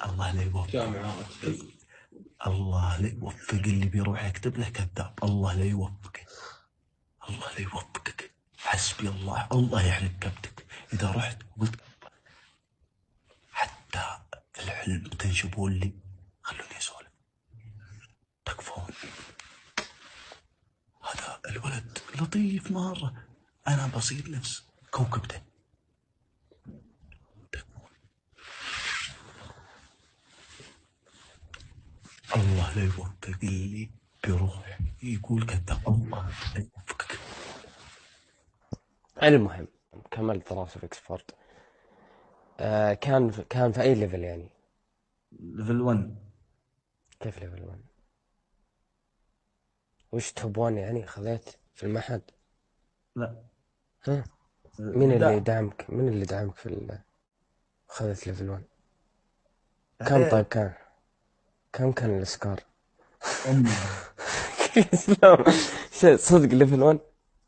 الله لا يوفق. جامعات الله لا يوفق اللي بيروح يكتب له كذاب. الله لا يوفقه. الله لا يوفقك. حسبي الله. الله يحرق كبدك إذا رحت وقلت حتى العلم تنشبون لي. خلوني أسولف. تكفون. هذا الولد لطيف مرة. أنا بصير نفس كوكبته. تكفون. الله لا يوفق اللي بيروح يقول كذاب. الله لا يوفقك. المهم كملت دراسة في اكسفورد. كان في اي ليفل يعني؟ ليفل 1. كيف ليفل 1؟ وش توب 1 يعني خذيت في المعهد؟ لا. ها مين اللي يدعمك؟ مين اللي يدعمك في خذيت ليفل 1؟ كم طيب كم كان السكور؟ صدق ليفل 1؟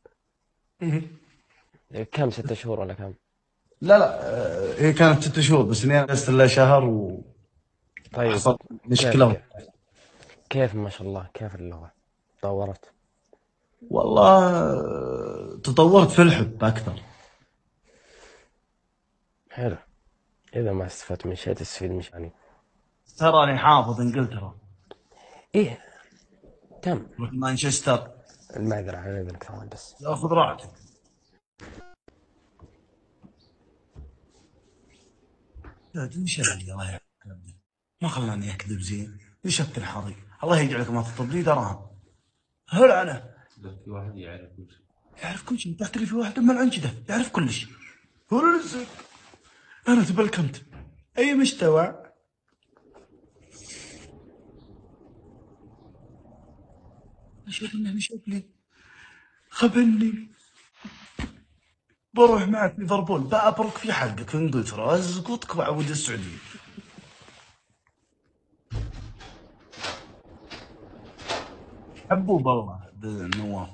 كم 6 شهور ولا كم؟ لا هي كانت 6 شهور بس اني انا جلست لها شهر طيب حصل مشكلة. كيف ما شاء الله كيف اللغة تطورت؟ والله تطورت في الحب أكثر. حلو. إذا ما استفدت من شيء تستفيد من شيء. تراني حافظ إنجلترا. إيه تم. مانشستر. المعذرة على إذنك ثواني بس. خذ راحتك. لا وش اللي الله يعلمني ما خلاني أكذب زين. وش الحري. الله يجعلك ما تطلب لي دراهم. هل أنا في واحد يعرف كل شيء. تحت لي في واحد أما العنجدة يعرف كل شيء. هو رزق. أنا تبلكمت أي مستوى. أشهد إنه نشوف لي خبرني. بروح معك ليفربول بأبرك في حلقك في إنجلترا أزقطك وأعود السعودية. حبوب الله بالنواف.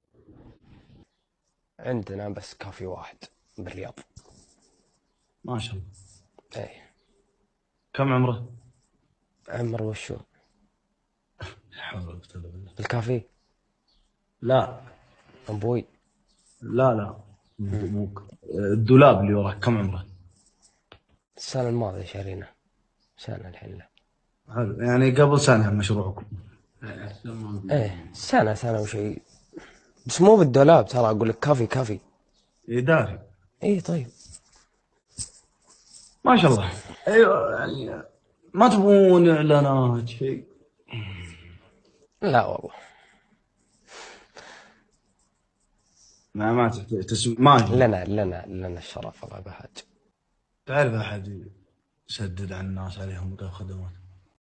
عندنا بس كافي واحد بالرياض. ما شاء الله. ايه. كم عمره؟ عمر وشو؟ لا حول ولا قوة إلا بالله. الكافي؟ لا ابوي. لا ابوك. الدولاب اللي وراك كم عمره؟ السنة الماضية شارينا. سنة الحين له. حلو يعني قبل سنة مشروعكم. ايه سنة وشيء بس مو بالدولاب ترى اقول لك كافي. إداري. ايه طيب. ما شاء الله. ايوه يعني ما تبون اعلانات شيء؟ لا والله ما تحتاج تسمع. لنا الشرف الله بهاج. تعرف احد يسدد على الناس عليهم خدمات؟